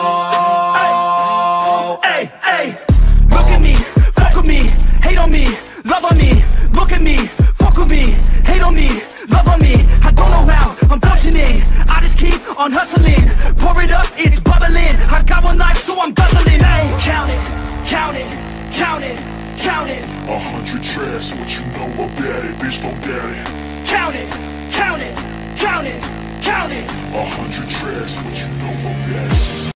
Hey, hey, look at me, fuck with me, hate on me, love on me. Look at me, fuck with me, hate on me, love on me. I don't know how I'm functioning, I just keep on hustling. Pour it up, it's bubbling. I got one life, so I'm guzzling. Hey, count it, count it, count it, count it. A hundred tracks, what you know about it, bitch gon' get it. Count it, count it, count it, count it. A hundred tracks, what you know about it.